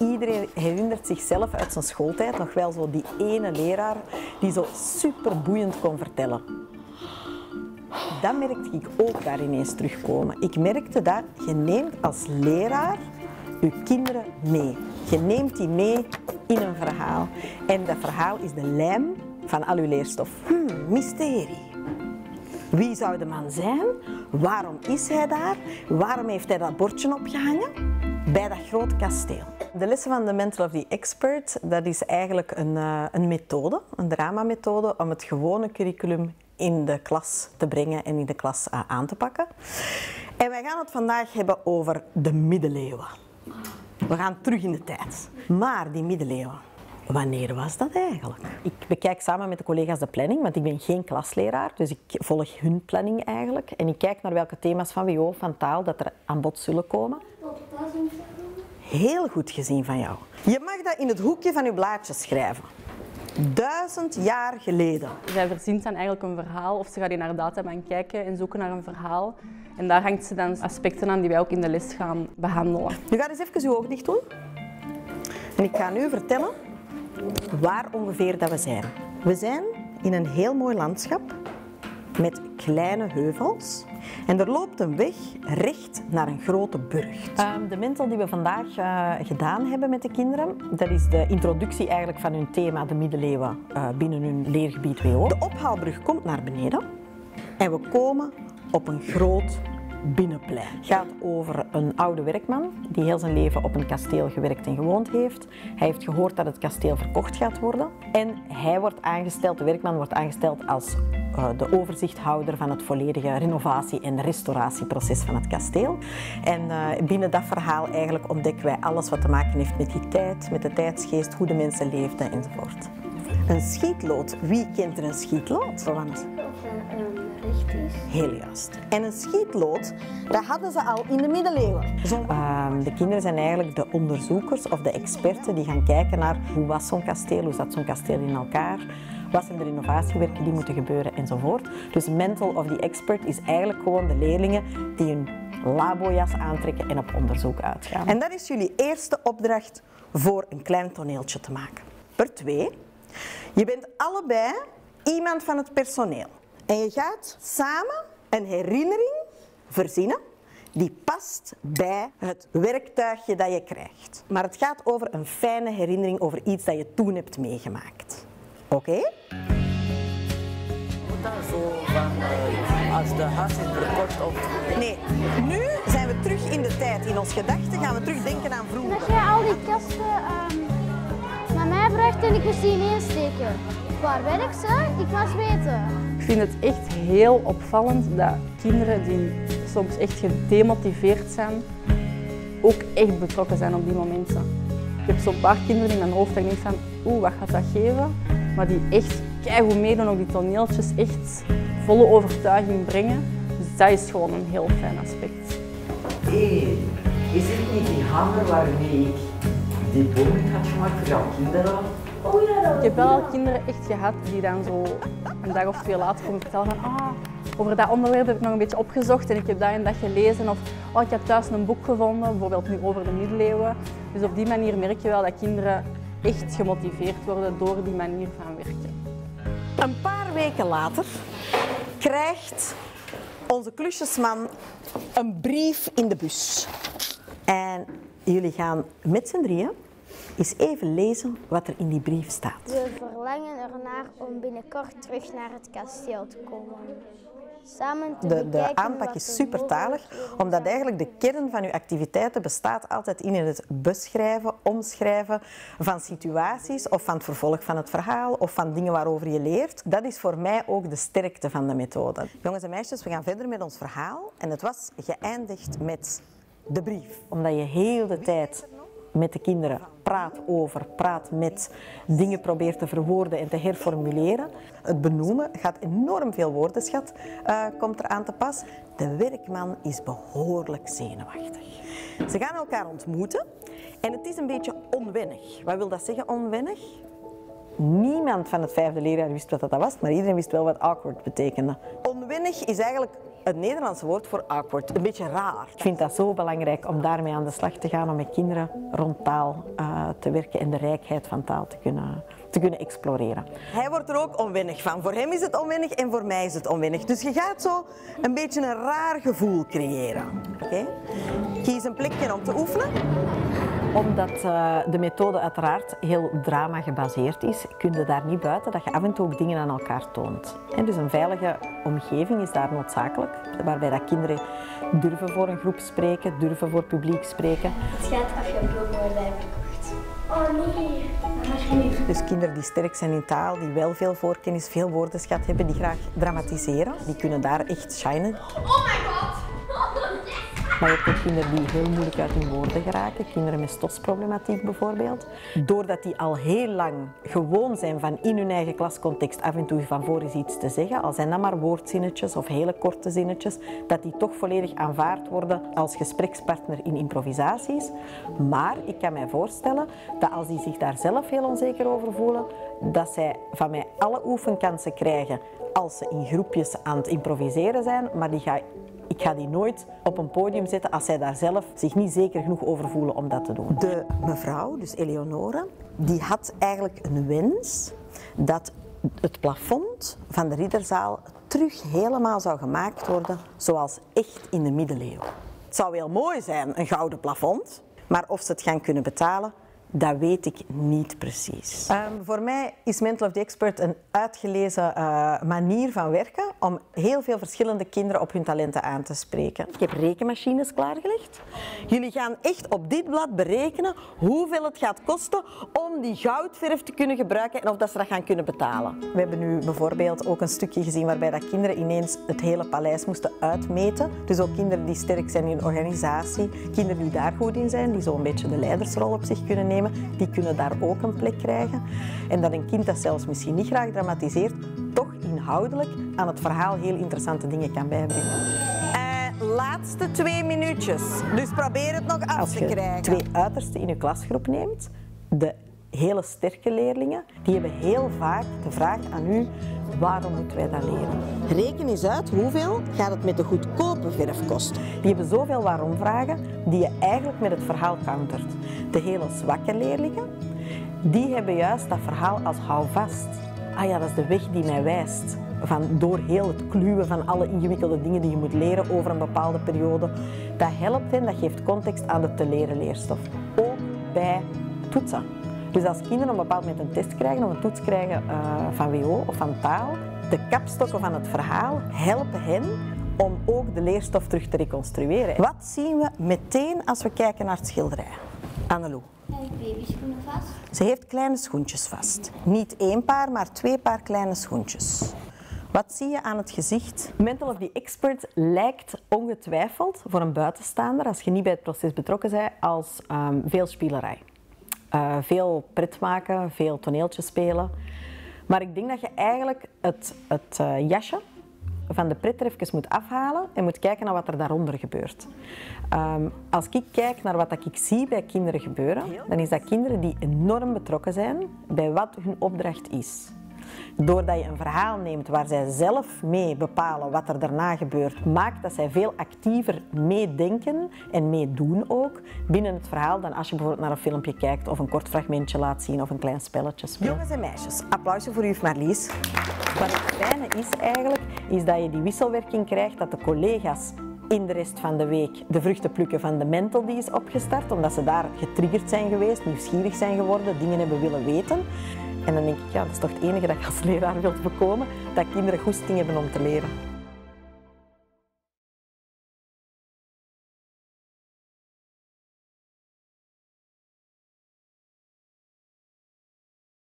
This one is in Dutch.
Iedereen herinnert zichzelf uit zijn schooltijd nog wel zo die ene leraar die zo super boeiend kon vertellen. Dat merkte ik ook daar ineens terugkomen. Ik merkte dat je neemt als leraar je kinderen mee. Je neemt die mee in een verhaal. En dat verhaal is de lijm van al je leerstof. Mysterie. Wie zou de man zijn? Waarom is hij daar? Waarom heeft hij dat bordje opgehangen? Bij dat grote kasteel. De lessen van de Mental of the Expert, dat is eigenlijk een methode, een dramamethode, om het gewone curriculum in de klas te brengen en in de klas aan te pakken. En wij gaan het vandaag hebben over de middeleeuwen. We gaan terug in de tijd. Maar die middeleeuwen, wanneer was dat eigenlijk? Ik bekijk samen met de collega's de planning, want ik ben geen klasleraar, dus ik volg hun planning eigenlijk. En ik kijk naar welke thema's van WO, van taal, dat er aan bod zullen komen. Heel goed gezien van jou. Je mag dat in het hoekje van je blaadje schrijven. 1000 jaar geleden. Zij verzint dan eigenlijk een verhaal of ze gaat in haar databank kijken en zoeken naar een verhaal. En daar hangt ze dan aspecten aan die wij ook in de les gaan behandelen. Nu ga eens even je ogen dicht doen. En ik ga nu vertellen waar ongeveer dat we zijn. We zijn in een heel mooi landschap met kleine heuvels. En er loopt een weg recht naar een grote burcht. De mental die we vandaag gedaan hebben met de kinderen, dat is de introductie eigenlijk van hun thema, de middeleeuwen, binnen hun leergebied WO. De ophaalbrug komt naar beneden en we komen op een groot binnenplein. Het gaat over een oude werkman die heel zijn leven op een kasteel gewerkt en gewoond heeft. Hij heeft gehoord dat het kasteel verkocht gaat worden. En hij wordt aangesteld, de werkman wordt aangesteld als de overzichthouder van het volledige renovatie- en restauratieproces van het kasteel. En binnen dat verhaal eigenlijk ontdekken wij alles wat te maken heeft met die tijd, met de tijdsgeest, hoe de mensen leefden enzovoort. Een schietlood. Wie kent er een schietlood? Heel juist. En een schietlood, dat hadden ze al in de middeleeuwen. De kinderen zijn eigenlijk de onderzoekers of de experten die gaan kijken naar hoe was zo'n kasteel, hoe zat zo'n kasteel in elkaar, wat zijn de renovatiewerken die moeten gebeuren enzovoort. Dus Mental of the Expert is eigenlijk gewoon de leerlingen die hun labojas aantrekken en op onderzoek uitgaan. En dat is jullie eerste opdracht voor een klein toneeltje te maken. Per 2, je bent allebei iemand van het personeel. En je gaat samen een herinnering verzinnen die past bij het werktuigje dat je krijgt. Maar het gaat over een fijne herinnering over iets dat je toen hebt meegemaakt. Oké? Moet dat zo van als de huis is verkocht of... Nee, nu zijn we terug in de tijd. In ons gedachten gaan we terugdenken aan vroeger. Dat jij al die kasten naar mij bracht en ik moest die insteken. Waar werk ze? Ik was weten. Ik vind het echt heel opvallend dat kinderen die soms echt gedemotiveerd zijn, ook echt betrokken zijn op die momenten. Ik heb zo'n paar kinderen in mijn hoofd dat ik denk van, wat gaat dat geven? Maar die echt keigoed meedoen, ook die toneeltjes echt volle overtuiging brengen. Dus dat is gewoon een heel fijn aspect. Hé, is het niet die hamer waarmee ik die boom had gemaakt voor jouw kinderen? Ik heb wel al kinderen echt gehad die dan zo een dag of 2 later komen vertellen van over dat onderwerp heb ik nog een beetje opgezocht en ik heb dat en dat gelezen of ik heb thuis een boek gevonden, bijvoorbeeld nu over de middeleeuwen. Dus op die manier merk je wel dat kinderen echt gemotiveerd worden door die manier van werken. Een paar weken later krijgt onze klusjesman een brief in de bus. En jullie gaan met z'n drieën eens even lezen wat er in die brief staat. We verlangen ernaar om binnenkort terug naar het kasteel te komen. Samen te De bekijken aanpak wat is er supertalig, mogelijk omdat eigenlijk de kern van uw activiteiten bestaat altijd in het beschrijven, omschrijven van situaties of van het vervolg van het verhaal of van dingen waarover je leert. Dat is voor mij ook de sterkte van de methode. Jongens en meisjes, we gaan verder met ons verhaal en het was geëindigd met de brief. Omdat je heel de tijd met de kinderen praat met, dingen probeert te verwoorden en te herformuleren. Het benoemen gaat enorm veel woordenschat, komt er aan te pas. De werkman is behoorlijk zenuwachtig. Ze gaan elkaar ontmoeten en het is een beetje onwennig. Wat wil dat zeggen, onwennig? Niemand van het 5e leerjaar wist wat dat was, maar iedereen wist wel wat awkward betekende. Onwennig is eigenlijk het Nederlandse woord voor awkward. Een beetje raar. Ik vind dat zo belangrijk om daarmee aan de slag te gaan, om met kinderen rond taal te werken en de rijkheid van taal te kunnen exploreren. Hij wordt er ook onwennig van. Voor hem is het onwennig en voor mij is het onwennig. Dus je gaat zo een beetje een raar gevoel creëren. Okay? Kies een plekje om te oefenen. Omdat de methode uiteraard heel drama gebaseerd is, kun je daar niet buiten dat je af en toe ook dingen aan elkaar toont. En dus een veilige omgeving is daar noodzakelijk, waarbij dat kinderen durven voor een groep spreken, durven voor publiek spreken. Het gaat als je een bloemwoorden hebt gekocht. Oh nee, alsjeblieft. Dus kinderen die sterk zijn in taal, die wel veel voorkennis, veel woordenschat hebben, die graag dramatiseren, die kunnen daar echt shinen. Oh my god! Maar je hebt ook kinderen die heel moeilijk uit hun woorden geraken, kinderen met stosproblematiek bijvoorbeeld. Doordat die al heel lang gewoon zijn van in hun eigen klascontext af en toe van voor is iets te zeggen, al zijn dat maar woordzinnetjes of hele korte zinnetjes, dat die toch volledig aanvaard worden als gesprekspartner in improvisaties. Maar ik kan mij voorstellen dat als die zich daar zelf heel onzeker over voelen, dat zij van mij alle oefenkansen krijgen als ze in groepjes aan het improviseren zijn, maar ik ga die nooit op een podium zetten als zij daar zelf zich niet zeker genoeg over voelen om dat te doen. De mevrouw, dus Eleonore, die had eigenlijk een wens dat het plafond van de ridderzaal terug helemaal zou gemaakt worden zoals echt in de middeleeuwen. Het zou heel mooi zijn, een gouden plafond, maar of ze het gaan kunnen betalen, dat weet ik niet precies. Voor mij is Mental of the Expert een uitgelezen manier van werken om heel veel verschillende kinderen op hun talenten aan te spreken. Ik heb rekenmachines klaargelegd. Jullie gaan echt op dit blad berekenen hoeveel het gaat kosten om die goudverf te kunnen gebruiken en of dat ze dat gaan kunnen betalen. We hebben nu bijvoorbeeld ook een stukje gezien waarbij dat kinderen ineens het hele paleis moesten uitmeten. Dus ook kinderen die sterk zijn in organisatie, kinderen die daar goed in zijn, die zo'n beetje de leidersrol op zich kunnen nemen. Die kunnen daar ook een plek krijgen. En dat een kind dat zelfs misschien niet graag dramatiseert, toch inhoudelijk aan het verhaal heel interessante dingen kan bijbrengen. Laatste 2 minuutjes. Dus probeer het nog af te krijgen. Als je 2 uitersten in je klasgroep neemt, de hele sterke leerlingen, die hebben heel vaak de vraag aan u: waarom moeten wij dat leren? Reken eens uit hoeveel gaat het met de goedkope verf kosten. Die hebben zoveel waarom-vragen die je eigenlijk met het verhaal countert. De hele zwakke leerlingen, die hebben juist dat verhaal als houvast. Ah ja, dat is de weg die mij wijst. Door heel het kluwen van alle ingewikkelde dingen die je moet leren over een bepaalde periode. Dat helpt hen, dat geeft context aan de te leren leerstof. Ook bij toetsen. Dus als kinderen op een bepaald moment een test krijgen of een toets krijgen van WO of van taal, de kapstokken van het verhaal helpen hen om ook de leerstof terug te reconstrueren. Wat zien we meteen als we kijken naar het schilderij? Annelou. Babyschoenen vast. Ze heeft kleine schoentjes vast. Niet 1 paar, maar 2 paar kleine schoentjes. Wat zie je aan het gezicht? Mental of the Expert lijkt ongetwijfeld voor een buitenstaander, als je niet bij het proces betrokken bent, als veel spielerij. Veel pret maken, veel toneeltjes spelen. Maar ik denk dat je eigenlijk het jasje van de pret er even moet afhalen en moet kijken naar wat er daaronder gebeurt. Als ik kijk naar wat ik zie bij kinderen gebeuren, dan is dat kinderen die enorm betrokken zijn bij wat hun opdracht is. Doordat je een verhaal neemt waar zij zelf mee bepalen wat er daarna gebeurt, maakt dat zij veel actiever meedenken en meedoen ook binnen het verhaal dan als je bijvoorbeeld naar een filmpje kijkt of een kort fragmentje laat zien of een klein spelletje speelt. Jongens en meisjes, applausje voor juf Marlies. Wat het fijne is eigenlijk, is dat je die wisselwerking krijgt, dat de collega's in de rest van de week de vruchten plukken van de mental die is opgestart, omdat ze daar getriggerd zijn geweest, nieuwsgierig zijn geworden, dingen hebben willen weten. En dan denk ik, ja, dat is toch het enige dat je als leraar wilt bekomen, dat kinderen goesting hebben om te leren.